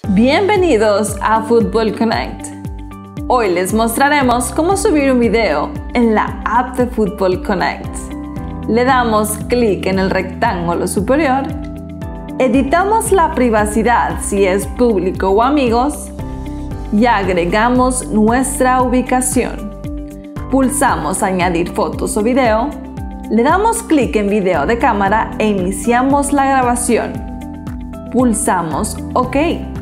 Bienvenidos a Football Connect. Hoy les mostraremos cómo subir un video en la app de Football Connect. Le damos clic en el rectángulo superior, editamos la privacidad si es público o amigos y agregamos nuestra ubicación. Pulsamos añadir fotos o video, le damos clic en video de cámara e iniciamos la grabación. Pulsamos OK.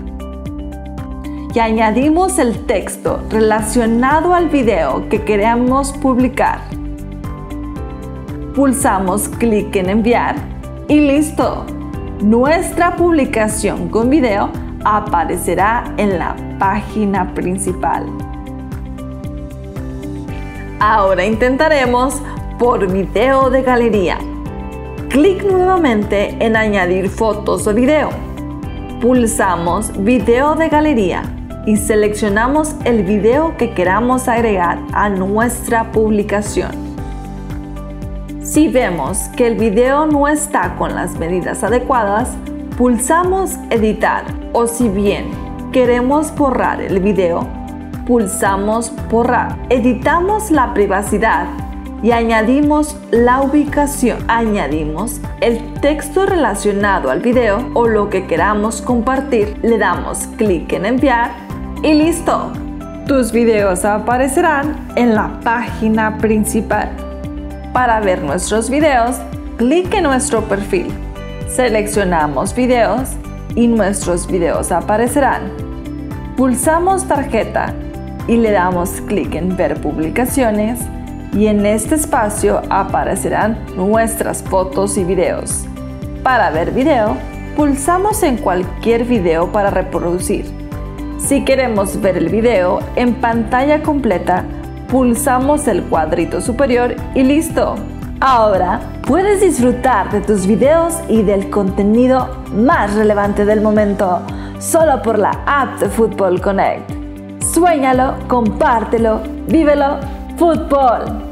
Y añadimos el texto relacionado al video que queremos publicar. Pulsamos clic en enviar y listo. Nuestra publicación con video aparecerá en la página principal. Ahora intentaremos por video de galería. Clic nuevamente en añadir fotos o video. Pulsamos video de galería y seleccionamos el video que queramos agregar a nuestra publicación. Si vemos que el video no está con las medidas adecuadas, pulsamos editar o si bien queremos borrar el video, pulsamos borrar. Editamos la privacidad y añadimos la ubicación. Añadimos el texto relacionado al video o lo que queramos compartir. Le damos clic en enviar y listo. Tus videos aparecerán en la página principal. Para ver nuestros videos, clic en nuestro perfil. Seleccionamos videos y nuestros videos aparecerán. Pulsamos tarjeta y le damos clic en ver publicaciones y en este espacio aparecerán nuestras fotos y videos. Para ver video, pulsamos en cualquier video para reproducir. Si queremos ver el video en pantalla completa, pulsamos el cuadrito superior y listo. Ahora puedes disfrutar de tus videos y del contenido más relevante del momento, solo por la app de Football Connect. Suéñalo, compártelo, vívelo, fútbol.